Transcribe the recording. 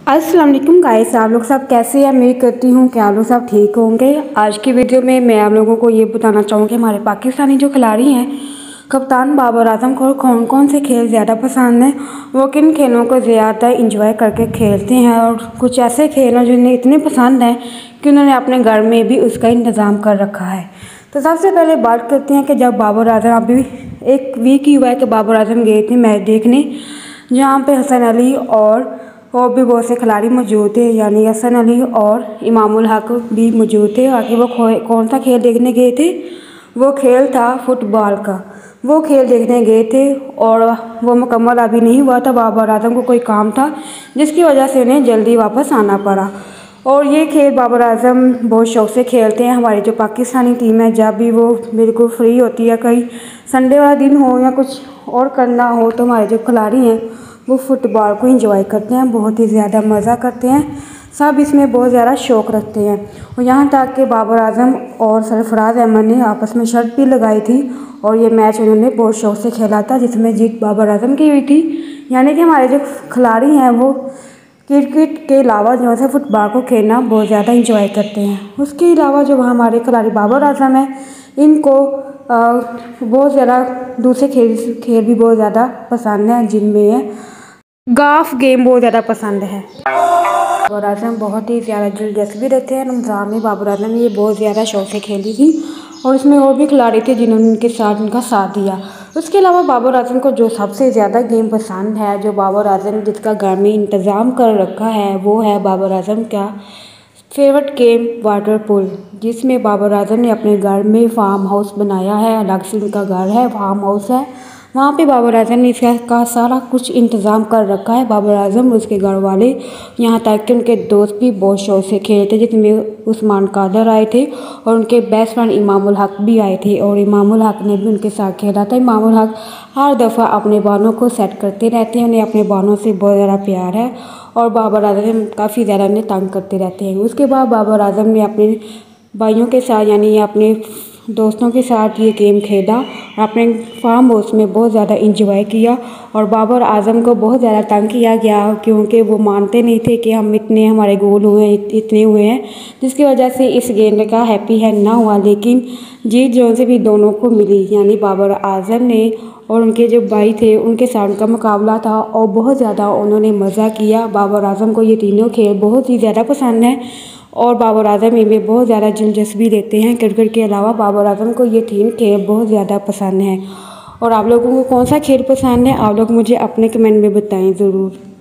अस्सलाम वालेकुम गाइस, आप लोग सब कैसे हैं। मैं करती हूँ कि आप लोग सब ठीक होंगे। आज की वीडियो में मैं आप लोगों को ये बताना चाहूँगी कि हमारे पाकिस्तानी जो खिलाड़ी हैं कप्तान बाबर आजम को कौन कौन से खेल ज़्यादा पसंद हैं, वो किन खेलों को ज़्यादा इंजॉय करके खेलते हैं और कुछ ऐसे खेल हैं जिन्हें इतने पसंद हैं कि उन्होंने अपने घर में भी उसका इंतज़ाम कर रखा है। तो सबसे पहले बात करते हैं कि जब बाबर आजम अभी एक वीक ही हुआ है कि बाबर आजम गए थे मैच देखने, जहाँ पे हसन अली और भी बहुत से खिलाड़ी मौजूद थे, यानी हसन अली और इमामुल हक भी मौजूद थे। आखिर वो कौन सा खेल देखने गए थे, वो खेल था फुटबॉल का। वो खेल देखने गए थे और वो मुकम्मल अभी नहीं हुआ था। बाबर आजम को कोई काम था जिसकी वजह से उन्हें जल्दी वापस आना पड़ा। और ये खेल बाबर आजम बहुत शौक़ से खेलते हैं। हमारी जो पाकिस्तानी टीम है, जब भी वो बिल्कुल फ्री होती है, कहीं संडे वाला दिन हो या कुछ और करना हो, तो हमारे जो खिलाड़ी हैं वो फ़ुटबॉल को एंजॉय करते हैं, बहुत ही ज़्यादा मज़ा करते हैं। सब इसमें बहुत ज़्यादा शौक़ रखते हैं। और यहाँ तक कि बाबर आजम और सरफराज अहमद ने आपस में शर्त भी लगाई थी और ये मैच उन्होंने बहुत शौक़ से खेला था, जिसमें जीत बाबर आजम की हुई थी। यानी कि हमारे जो खिलाड़ी हैं वो क्रिकेट के अलावा जो है फुटबॉल को खेलना बहुत ज़्यादा इंजॉय करते हैं। उसके अलावा जो हमारे खिलाड़ी बाबर आजम है, इनको बहुत ज़्यादा दूसरे खेल भी बहुत ज़्यादा पसंद है, जिनमें है गोल्फ गेम बहुत ज़्यादा पसंद है। बाबर आजम बहुत ही ज़्यादा दिलचस्पी रखते हैं। रमज़ान में बाबर आजम ने ये बहुत ज़्यादा शौक़ से खेली थी और इसमें और भी खिलाड़ी थे जिन्होंने उनका साथ दिया। उसके अलावा बाबर आजम को जो सबसे ज़्यादा गेम पसंद है, जो बाबर आजम जिसका घर में इंतज़ाम कर रखा है, वो है बाबर आजम का फेवरेट गेम वाटर पूल, जिसमें बाबर आजम ने अपने घर में फार्म हाउस बनाया है। अलग से उनका घर है, फार्म हाउस है, वहाँ पे बाबर आजम ने इसका सारा कुछ इंतज़ाम कर रखा है। बाबर आजम, उसके घर वाले, यहाँ तक कि उनके दोस्त भी बहुत शौक़ से खेलते, जिसमें उस्मान कादर आए थे और उनके बेस्ट फ्रेंड इमामुल हक भी आए थे और इमामुल हक ने भी उनके साथ खेला था। इमामुल हक हर दफ़ा अपने बालों को सेट करते रहते हैं, उन्हें अपने बालों से बहुत ज़्यादा प्यार है और बाबर आजम काफ़ी ज़्यादा उन्हें तंग करते रहते हैं। उसके बाद बाबर आजम ने अपने भाइयों के साथ, यानी अपने दोस्तों के साथ ये गेम खेला और अपने फार्म हाउस में बहुत ज़्यादा इंजॉय किया। और बाबर आजम को बहुत ज़्यादा तंग किया गया क्योंकि वो मानते नहीं थे कि हमारे गोल हुए इतने हुए हैं, जिसकी वजह से इस गेम का हैप्पी एंड ना हुआ। लेकिन जीत जो से भी दोनों को मिली, यानी बाबर आजम ने और उनके जो भाई थे उनके साथ उनका मुकाबला था और बहुत ज़्यादा उन्होंने मज़ा किया। बाबर आजम को ये तीनों खेल बहुत ही ज़्यादा पसंद है और बाबर आजम इनमें बहुत ज़्यादा दिलचस्पी लेते हैं। क्रिकेट के अलावा बाबर आजम को ये तीन खेल बहुत ज़्यादा पसंद हैं। और आप लोगों को कौन सा खेल पसंद है, आप लोग मुझे अपने कमेंट में बताएं ज़रूर।